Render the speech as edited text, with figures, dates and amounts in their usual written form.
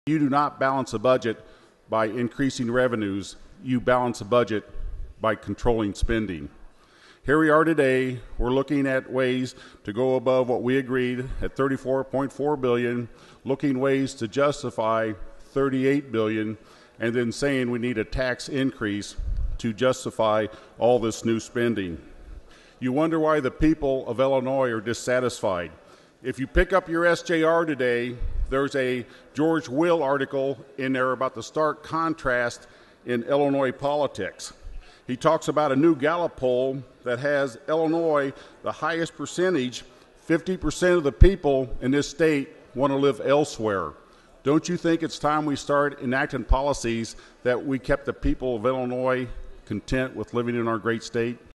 You do not balance a budget by increasing revenues. You balance a budget by controlling spending. Here we are today. We're looking at ways to go above what we agreed at $34.4 billion, looking ways to justify $38 billion, and then saying we need a tax increase to justify all this new spending. You wonder why the people of Illinois are dissatisfied. If you pick up your SJR today, there's a George Will article in there about the stark contrast in Illinois politics. He talks about a new Gallup poll that has Illinois the highest percentage. 50% of the people in this state want to live elsewhere. Don't you think it's time we start enacting policies that we kept the people of Illinois content with living in our great state?